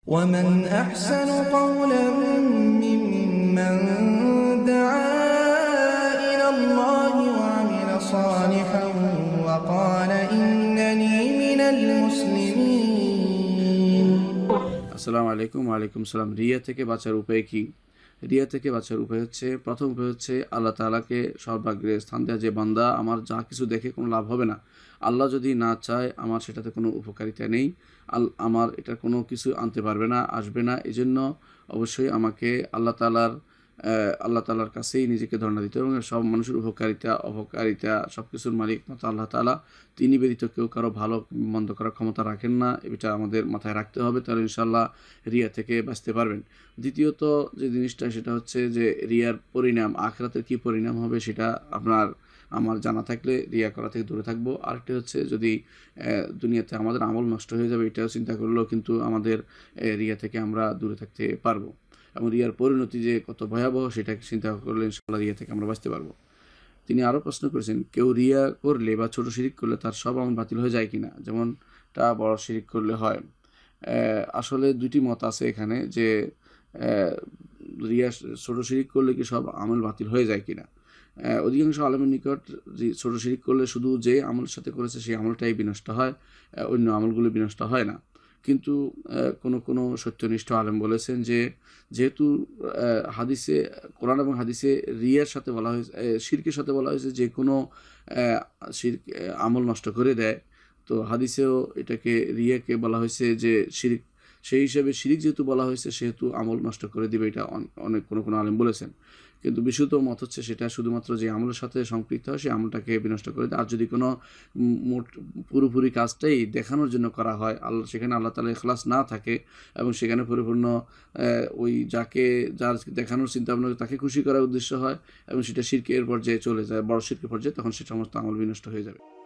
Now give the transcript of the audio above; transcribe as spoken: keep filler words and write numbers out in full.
ومن أحسن قولا ممن دعا إلى الله وعمل صالحا وقال إنني من المسلمين. আসসালামু আলাইকুম। ওয়ালাইকুম সালাম। রিয়া থেকে বাঁচার উপায় কি? রিয়া থেকে বাঁচার উপায় হচ্ছে, প্রথম উপায় হচ্ছে আল্লাহ তাআলাকে সর্বাগ্রে স্থান দেওয়া, যে বান্দা আমার যা কিছু দেখে কোনো লাভ হবে না, আল্লাহ যদি না চায় আমার সেটাতে কোনো উপকারিতা নেই, আল আমার এটা কোনো কিছু আনতে পারবে না, আসবে না। এই জন্য অবশ্যই আমাকে আল্লাহ তাআলার আল্লাহ তাআলার কাছেই নিজেকে ধর্ণা দিতে হবে এবং সব মানুষের উপকারিতা অপকারিতা সব কিছুর মালিক মাত্র আল্লাহ তাআলা। তিনি ব্যতীত কেউ কারো ভালো মন্দ করার ক্ষমতা রাখেন না, এটা আমাদের মাথায় রাখতে হবে, তাহলে ইনশাআল্লাহ রিয়া থেকে বাঁচতে পারবেন। দ্বিতীয়ত যে জিনিসটা সেটা হচ্ছে যে রিয়ার পরিণাম, আখিরাতের কী পরিণাম হবে সেটা আপনার আমার জানা থাকলে রিয়া করা থেকে দূরে থাকবো। আরেকটি হচ্ছে, যদি দুনিয়াতে আমাদের আমল নষ্ট হয়ে যাবে এটাও চিন্তা করলেও কিন্তু আমাদের রিয়া থেকে আমরা দূরে থাকতে পারবো, এবং রিয়ার পরিণতি যে কত ভয়াবহ সেটা চিন্তা করলে ইনশাআল্লাহ রিয়া থেকে আমরা বাঁচতে পারবো। তিনি আরও প্রশ্ন করেছেন, কেউ রিয়া করলে বা ছোট শিরিক করলে তার সব আমল বাতিল হয়ে যায় কিনা, যেমনটা বড় শিরিক করলে হয়? আসলে দুটি মত আছে এখানে, যে রিয়া ছোট শিরিক করলে কি সব আমল বাতিল হয়ে যায় কিনা। অধিকাংশ আলেমের নিকট ছোট শিরিক করলে শুধু যে আমলের সাথে করেছে সেই আমলটাই বিনষ্ট হয়, অন্য আমলগুলো বিনষ্ট হয় না। কিন্তু কোনো কোনো সত্যনিষ্ঠ আলেম বলেছেন যে যেহেতু হাদিসে, কোরআন এবং হাদিসে রিয়ার সাথে বলা হয়েছে, শিরকের সাথে বলা হয়েছে যে কোনো শিরক আমল নষ্ট করে দেয়, তো হাদিসেও এটাকে রিয়াকে বলা হয়েছে যে শিরিক, সেই হিসাবে শিরিক যেহেতু বলা হয়েছে সেহেতু আমল নষ্ট করে দিবে, এটা অনেক কোনো কোনো আলেম বলেছেন। কিন্তু বিশুদ্ধ মত হচ্ছে সেটা শুধুমাত্র যে আমলের সাথে সম্পৃক্ত হয় সেই আমলটাকে বিনষ্ট করে দেয়। আর যদি কোনো মোট পুরোপুরি কাজটাই দেখানোর জন্য করা হয়, আল্লাহ সেখানে আল্লাহ তাআলা ইখলাস না থাকে এবং সেখানে পরিপূর্ণ ওই যাকে যার দেখানোর চিন্তা ভাবনা তাকে খুশি করার উদ্দেশ্য হয় এবং সেটা শিরকের পর্যায়ে চলে যায়, বড় শিরকের পর্যায়ে, তখন সে সমস্ত আমল বিনষ্ট হয়ে যাবে।